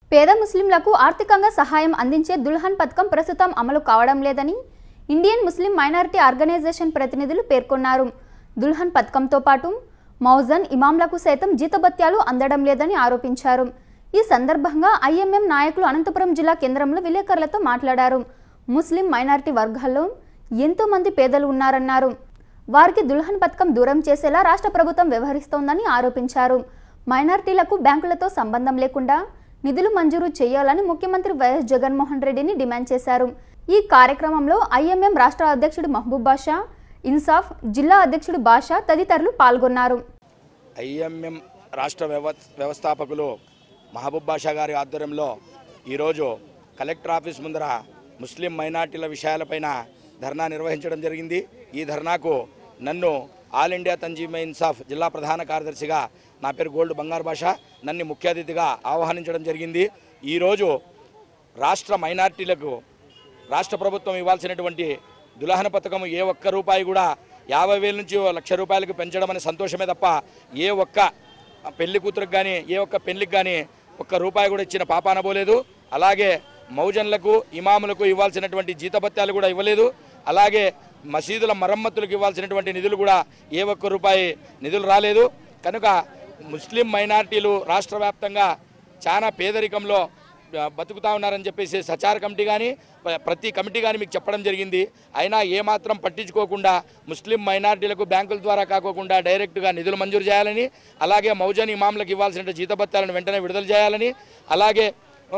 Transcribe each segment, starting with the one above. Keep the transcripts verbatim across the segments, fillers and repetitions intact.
పేద ముస్లింలకు ఆర్థికంగా సహాయం అందించే దుల్హన్ పథకం ప్రస్తుతం అమలు కావడం లేదని ఇండియన్ ముస్లిం మైనారిటీ ఆర్గనైజేషన్ ప్రతినిధులు పేర్కొన్నారు. దుల్హన్ పథకంతో పాటు మౌజన్ ఇమాంలకు సైతం జీతభత్యాలు అందడం లేదని ఆరోపించారు. ఈ సందర్భంగా ఐఎంఎం నాయకులు అనంతపురం జిల్లా కేంద్రంలో విలేకరులతో మాట్లాడారు. ముస్లిం మైనారిటీ వర్గాల్లో ఎంతో మంది పేదలు ఉన్నారన్నారు. వారికి దుల్హన్ పథకం దూరం చేసేలా రాష్ట్ర ప్రభుత్వం వ్యవహరిస్తోందని ఆరోపించారు. మైనారిటీలకు బ్యాంకులతో సంబంధం లేకుండా నిధులు మంజూరు చేయాలని ముఖ్యమంత్రి వైఎస్ జగన్మోహన్ రెడ్డిని డిమాండ్ చేశారు. ఈ కార్యక్రమంలో ఐఎంఎం రాష్ట్ర అధ్యక్షుడు మహబూబ్ బాషా, ఇన్సాఫ్ జిల్లా అధ్యక్షుడు బాషా తదితరులు పాల్గొన్నారు. ఐఎంఎం రాష్ట్ర వ్యవస్థాపకులు మహబూబ్ బాషా గారి ఆధ్వర్యంలో ఈరోజు కలెక్టర్ ఆఫీస్ ముందర ముస్లిం మైనార్టీల విషయాలపైన ధర్నా నిర్వహించడం జరిగింది. ఈ ధర్నాకు నన్ను ఆల్ ఇండియా తంజీమే ఇన్సాఫ్ జిల్లా ప్రధాన కార్యదర్శిగా, నా పేరు గోల్డ్ బంగారు భాష, నన్ను ముఖ్య అతిథిగా ఆహ్వానించడం జరిగింది. ఈరోజు రాష్ట్ర మైనార్టీలకు రాష్ట్ర ప్రభుత్వం ఇవ్వాల్సినటువంటి దుల్హన్ పథకం ఏ ఒక్క రూపాయి కూడా యాభై వేల నుంచి లక్ష రూపాయలకు పెంచడం అనే సంతోషమే తప్ప ఏ ఒక్క పెళ్లి కూతురికి కానీ ఏ ఒక్క పెళ్లికి కానీ ఒక్క రూపాయి కూడా ఇచ్చిన పాపాన పోలేదు. అలాగే మౌజన్లకు ఇమాములకు ఇవ్వాల్సినటువంటి జీతభత్యాలు కూడా ఇవ్వలేదు. అలాగే మసీదుల మరమ్మతులకు ఇవ్వాల్సినటువంటి నిధులు కూడా ఏ ఒక్క రూపాయి నిధులు రాలేదు. కనుక ముస్లిం మైనార్టీలు రాష్ట్ర వ్యాప్తంగా చాలా పేదరికంలో బతుకుతా ఉన్నారని చెప్పేసి సచార్ కమిటీ కానీ ప్రతి కమిటీ కానీ మీకు చెప్పడం జరిగింది. అయినా ఏమాత్రం పట్టించుకోకుండా ముస్లిం మైనార్టీలకు బ్యాంకుల ద్వారా కాకోకుండా డైరెక్ట్గా నిధులు మంజూరు చేయాలని, అలాగే మౌజన్ ఇమాంలకు ఇవ్వాల్సిన జీతభత్యాలను వెంటనే విడుదల చేయాలని, అలాగే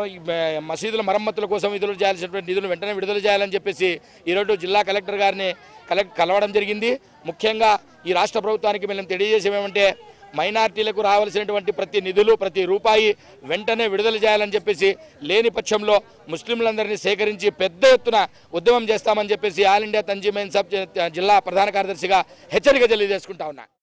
మసీదుల మరమ్మతుల కోసం విడుదల చేయాల్సినటువంటి నిధులు వెంటనే విడుదల చేయాలని చెప్పేసి ఈరోజు జిల్లా కలెక్టర్ గారిని కలెక్ట్ కలవడం జరిగింది. ముఖ్యంగా ఈ రాష్ట్ర ప్రభుత్వానికి మేము తెలియజేసేమేమంటే మైనార్టీలకు రావాల్సినటువంటి ప్రతి నిధులు ప్రతి రూపాయి వెంటనే విడుదల చేయాలని చెప్పేసి, లేని పక్షంలో ముస్లింలందరినీ సేకరించి పెద్ద ఎత్తున ఉద్యమం చేస్తామని చెప్పేసి ఆల్ ఇండియా తంజీమే ఇన్సాఫ్ జిల్లా ప్రధాన కార్యదర్శిగా హెచ్చరిక తెలియజేసుకుంటా ఉన్నా.